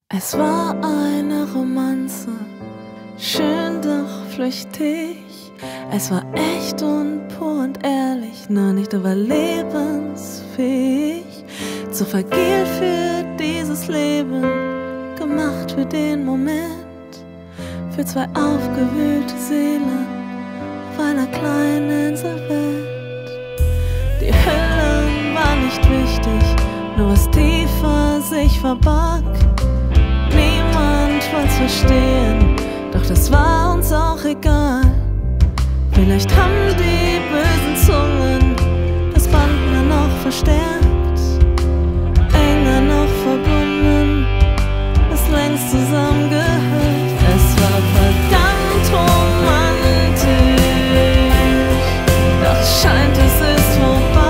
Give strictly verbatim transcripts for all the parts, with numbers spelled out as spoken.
Es war eine Romanze, schön doch flüchtig. Es war echt und pur und ehrlich, nur nicht überlebensfähig. Zu fragil für dieses Leben, gemacht für den Moment, für zwei aufgewühlte Seelen auf einer kleinen Inselwelt. Die Hüllen waren nicht wichtig, nur was tiefer sich verbarg. Niemand wollt's verstehen, doch das war uns auch egal. Vielleicht haben die bösen Zungen das Band nur noch verstärkt, enger noch verbunden, es längst zusammengehört. Es war verdammt romantisch, doch scheint es ist vorbei.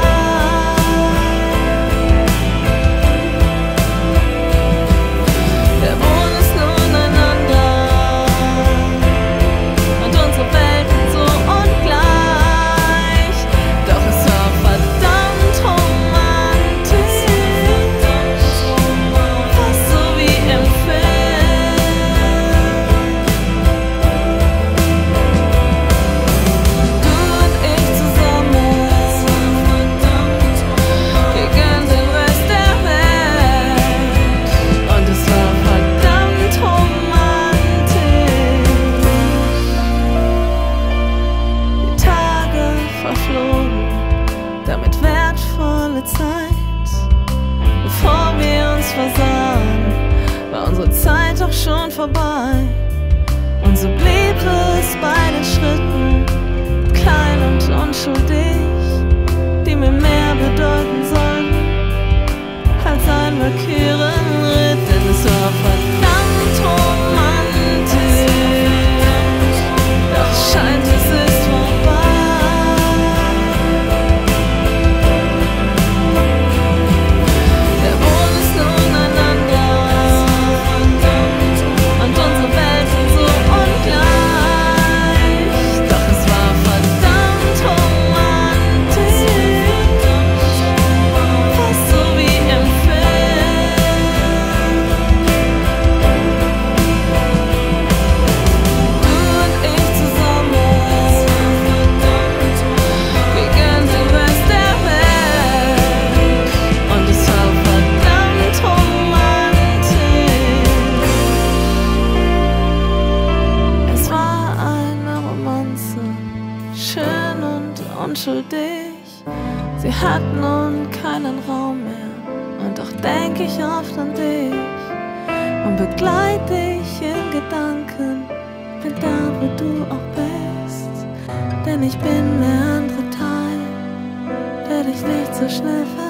Damit wertvolle Zeit, bevor wir uns versahen, war unsere Zeit auch schon vorbei. Und so blieb es bei den Schritten, klein und unschuldig, die mir mehr bedeuten sollen als ein Valkyrenritt. Denn es war verdammt romantisch, doch scheint es ist vorbei. Schön und unschuldig, sie hat nun keinen Raum mehr. Und doch denk ich oft an dich und begleit dich in Gedanken, bin da, wo du auch bist. Denn ich bin der andere Teil, der dich nicht so schnell vergisst.